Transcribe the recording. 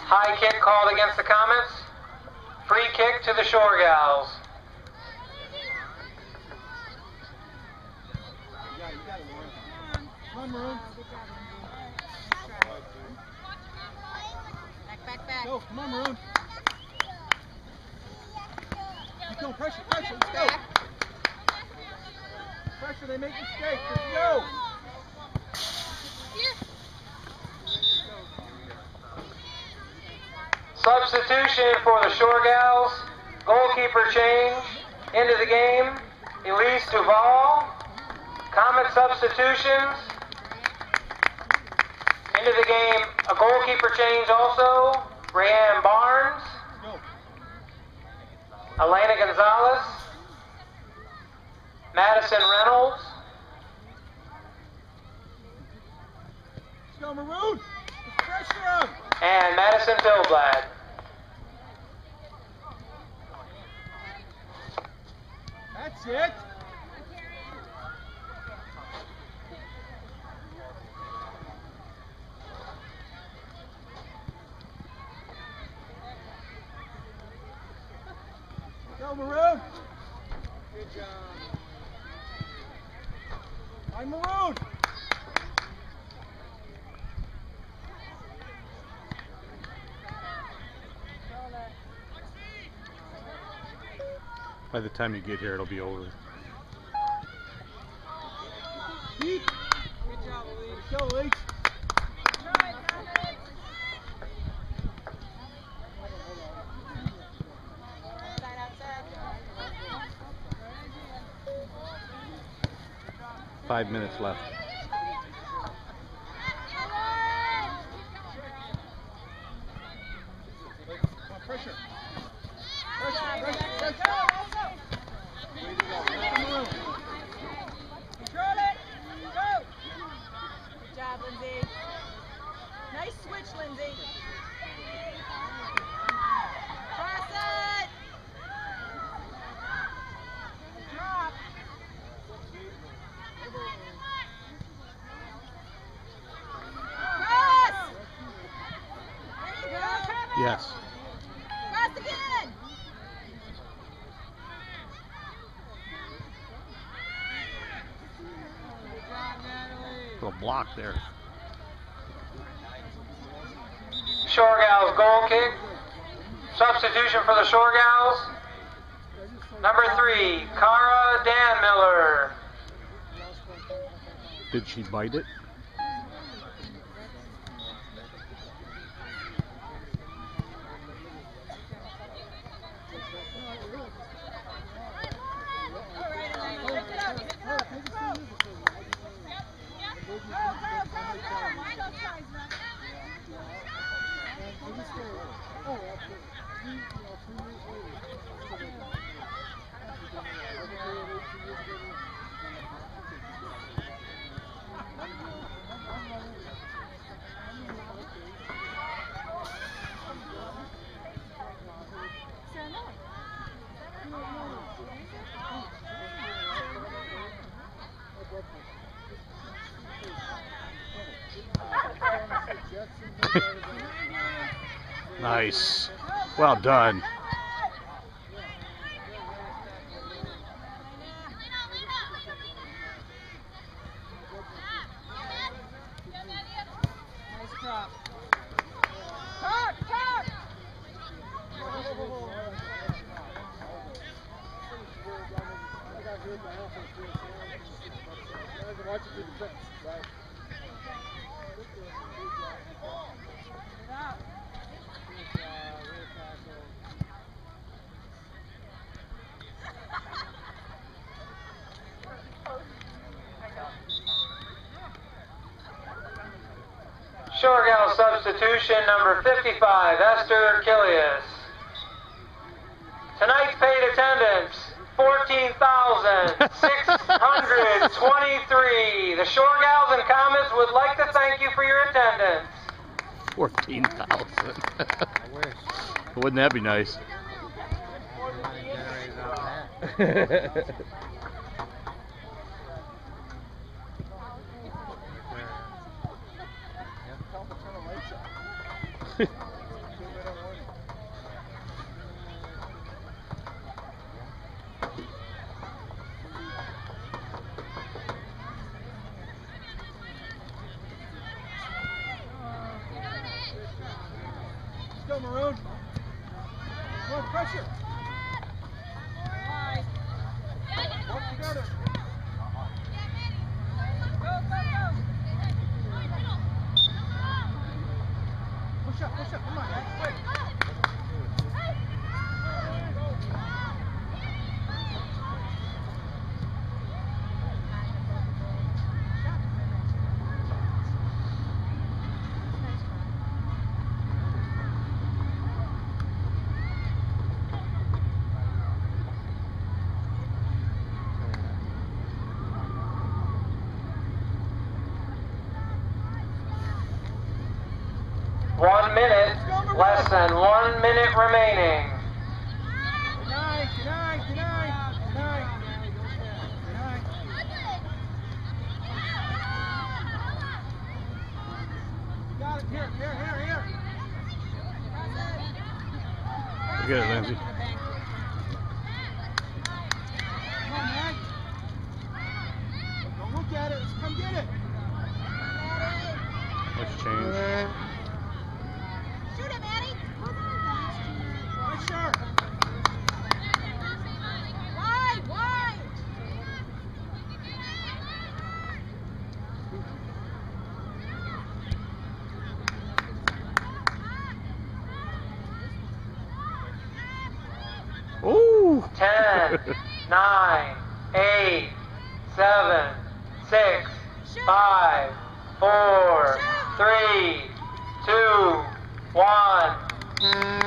High kick called against the Comets. Free kick to the Shore Gals. Come on, Maroon. Back. Go, come on, Maroon. Keep going, pressure, let's go. Pressure, they make mistakes, let's go. Substitution for the Shore Gals. Goalkeeper change into the game. Elise Duval. Comet substitutions. Into the game, a goalkeeper change also. Rayanne Barnes. Elena Gonzalez. Madison Reynolds. Let's go, Maroon. Put pressure on. And Madison Philblad. That's it. Go, Maroon. Good job. I'm Maroon. By the time you get here, it'll be over. Good job, Elise. Go, Elise. 5 minutes left. Pressure. Control it. Go. Good job, Lindsay. Nice switch, Lindsay. Cross it. Drop. Cross. There you go. Yes. Cross again. Little block there. Shore Gals goal kick. Substitution for the Shore Gals. Number 3, Cara Danmiller. Did she bite it? Nice. Well done. Nice crop. Talk! Shore Gals substitution number 55, Esther Killius. Tonight's paid attendance, 14,623. The Shore Gals and Comets would like to thank you for your attendance. 14,000. Wouldn't that be nice? Maroon. More pressure. Work together. Push up, come on, man. Quick. Less than 1 minute remaining. Good night. Got it. Here. Get it, Lindsay. Come on, man. Don't look at it. Let's come get it. Let's change. Shoot him, Eddie! Pressure. Wide! Ooh! 10, 9, 8, 7, 6, 5, 4, 3, 2, 1.